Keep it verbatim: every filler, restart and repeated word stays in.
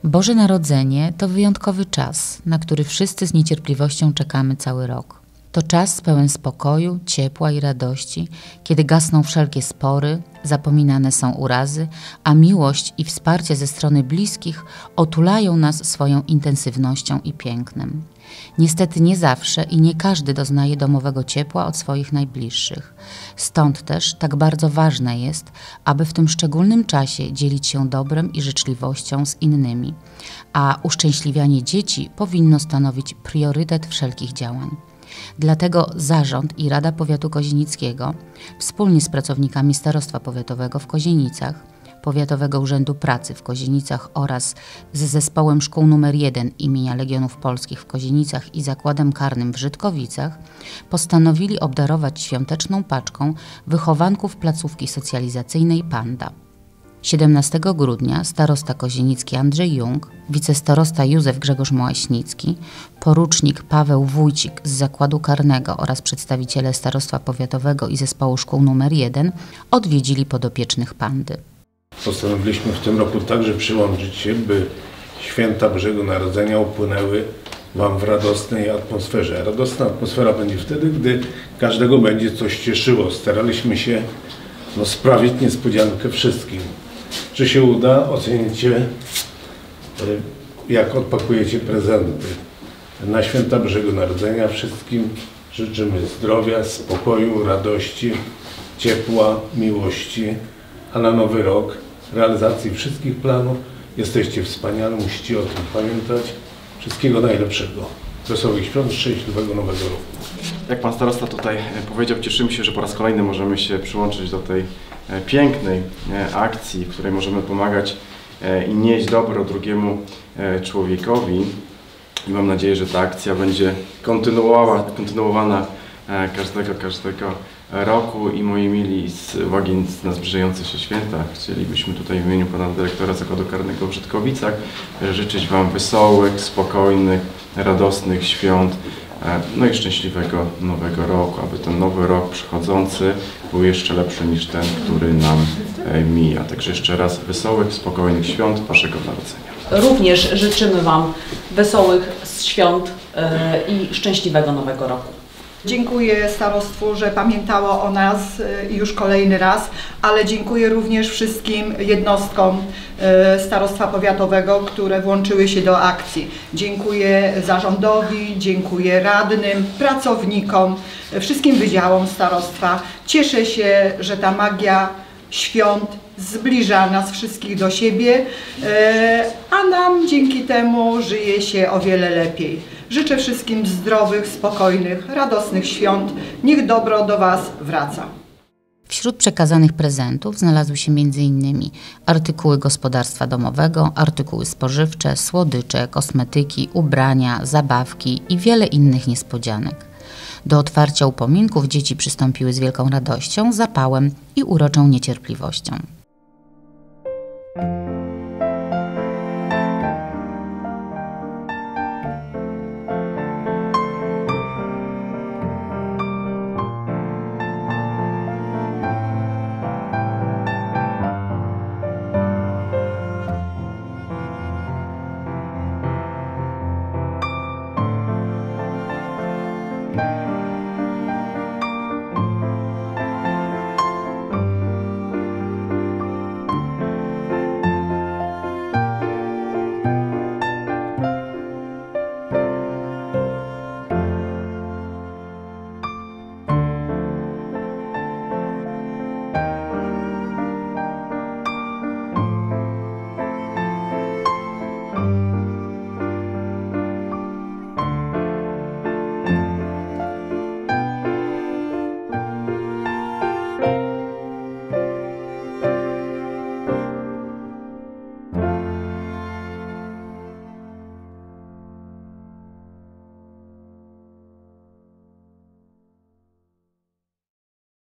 Boże Narodzenie to wyjątkowy czas, na który wszyscy z niecierpliwością czekamy cały rok. To czas pełen spokoju, ciepła i radości, kiedy gasną wszelkie spory, zapominane są urazy, a miłość i wsparcie ze strony bliskich otulają nas swoją intensywnością i pięknem. Niestety nie zawsze i nie każdy doznaje domowego ciepła od swoich najbliższych. Stąd też tak bardzo ważne jest, aby w tym szczególnym czasie dzielić się dobrem i życzliwością z innymi, a uszczęśliwianie dzieci powinno stanowić priorytet wszelkich działań. Dlatego Zarząd i Rada Powiatu Kozienickiego wspólnie z pracownikami Starostwa Powiatowego w Kozienicach, Powiatowego Urzędu Pracy w Kozienicach oraz z Zespołem Szkół numer jeden imienia Legionów Polskich w Kozienicach i Zakładem Karnym w Żydkowicach postanowili obdarować świąteczną paczką wychowanków placówki socjalizacyjnej Panda. siedemnastego grudnia starosta kozienicki Andrzej Jung, wicestarosta Józef Grzegorz Mołaśnicki, porucznik Paweł Wójcik z Zakładu Karnego oraz przedstawiciele Starostwa Powiatowego i Zespołu Szkół numer jeden odwiedzili podopiecznych Pandy. Postanowiliśmy w tym roku także przyłączyć się, by święta Bożego Narodzenia upłynęły Wam w radosnej atmosferze. Radosna atmosfera będzie wtedy, gdy każdego będzie coś cieszyło. Staraliśmy się no, sprawić niespodziankę wszystkim. Czy się uda? Ocenicie, jak odpakujecie prezenty. Na święta Bożego Narodzenia wszystkim życzymy zdrowia, spokoju, radości, ciepła, miłości, a na nowy rok realizacji wszystkich planów. Jesteście wspaniali, musicie o tym pamiętać. Wszystkiego najlepszego. Wesołych świąt, szczęśliwego nowego roku. Jak Pan Starosta tutaj powiedział, cieszymy się, że po raz kolejny możemy się przyłączyć do tej pięknej akcji, w której możemy pomagać i nieść dobro drugiemu człowiekowi. I mam nadzieję, że ta akcja będzie kontynuowana, kontynuowana każdego, każdego roku. I moi mili, z uwagi na zbliżające się święta, chcielibyśmy tutaj w imieniu Pana Dyrektora Zakładu Karnego w Żydkowicach życzyć Wam wesołych, spokojnych, radosnych świąt, no i szczęśliwego nowego roku, aby ten nowy rok przychodzący był jeszcze lepszy niż ten, który nam mija. Także jeszcze raz wesołych, spokojnych świąt Waszego Narodzenia. Również życzymy Wam wesołych świąt i szczęśliwego nowego roku. Dziękuję starostwu, że pamiętało o nas już kolejny raz, ale dziękuję również wszystkim jednostkom Starostwa Powiatowego, które włączyły się do akcji. Dziękuję zarządowi, dziękuję radnym, pracownikom, wszystkim wydziałom starostwa. Cieszę się, że ta magia świąt zbliża nas wszystkich do siebie, a nam dzięki temu żyje się o wiele lepiej. Życzę wszystkim zdrowych, spokojnych, radosnych świąt. Niech dobro do Was wraca. Wśród przekazanych prezentów znalazły się między innymi artykuły gospodarstwa domowego, artykuły spożywcze, słodycze, kosmetyki, ubrania, zabawki i wiele innych niespodzianek. Do otwarcia upominków dzieci przystąpiły z wielką radością, zapałem i uroczą niecierpliwością.